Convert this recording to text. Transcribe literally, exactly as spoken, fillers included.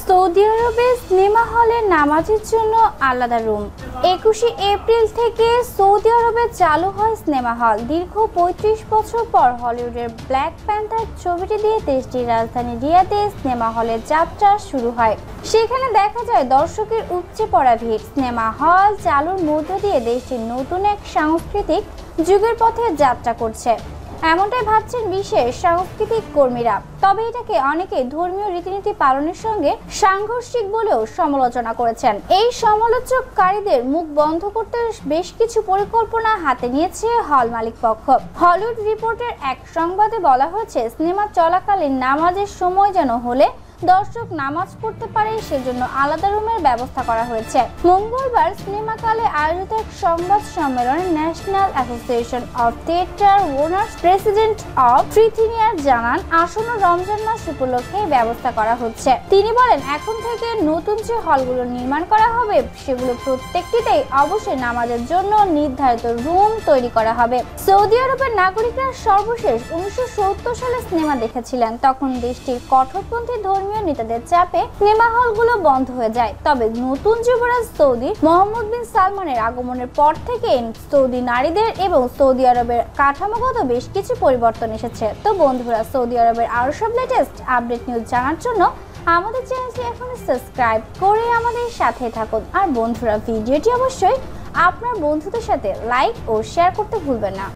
Saudi আরবে cinema হলে নামাজের জন্য আলাদা রুম। একুশে এপ্রিল থেকে সৌদি আরবে চালু হয় সিনেমা হল। দীর্ঘ পঁয়ত্রিশ বছর পর হলিউডের ব্ল্যাক প্যান্থার ছবিটি দিয়ে দেশটির রাজধানী রিয়াদে সিনেমা হলের যাত্রা শুরু হয়। সেখানে দেখা যায় দর্শকের উপচে পড়া ভিড়। সিনেমা হল চালুর মধ্য দিয়ে দেশটির নতুন এক সাংস্কৃতিক যুগের পথে যাত্রা করছে, এমনটাই ভাবছেন বিশেষ সাংস্কৃতিক কর্মীরা। তবে এটাকে অনেকে ধর্মীয় রীতিনীতি পালনের সঙ্গে সাংঘর্ষিক বলেও সমালোচনা করেছেন। এই সমালোচককারীদের মুখ বন্ধ করতে বেশ কিছু পরিকল্পনা হাতে নিয়েছে হল মালিক পক্ষ। হলিউড রিপোর্টের এক সংবাদে বলা হয়েছে, সিনেমা চলাকালীন নামাজের সময় যেন হলে দর্শক নামাজ পড়তে পারে সেজন্য আলাদা রুমের ব্যবস্থা করা হয়েছে। মঙ্গলবার সিনেমাকালে আয়োজিত এক সংবাদ সম্মেলনে National Association of Theatre Owners president of ফ্রিথিনিয়ার জানান, আসন্ন রমজান মাস উপলক্ষে ব্যবস্থা করা হচ্ছে। তিনি বলেন, এখন থেকে নতুন যে হলগুলো নির্মাণ করা হবে সেগুলো প্রত্যেকটিতেই অবশ্যই নামাজের জন্য নির্ধারিত রুম তৈরি করা হবে। সৌদি আরবের নাগরিকরা সর্বশেষ উনিশশো সত্তর সালে সিনেমা দেখেছিলেন। তখন দেশটির কঠোরপন্থী ধর্মীয় নেতাদের চাপে সিনেমা হলগুলো বন্ধ হয়ে যায়। তবে নতুন যুবরাজ সৌদি মোহাম্মদ বিন সালমানের আগমনের পর থেকে সৌদি নারীদের এবং সৌদি আরবের কাঠামোগত বেশ কিছু পরিবর্তন এসেছে। তো বন্ধুরা, সৌদি আরবের আরো সব লেটেস্ট আপডেট নিউজ জানার জন্য আমাদের চ্যানেলটি এখন সাবস্ক্রাইব করে আমাদের সাথে থাকুন। আর বন্ধুরা, ভিডিওটি অবশ্যই আপনার বন্ধুদের সাথে লাইক ও শেয়ার করতে ভুলবেন না।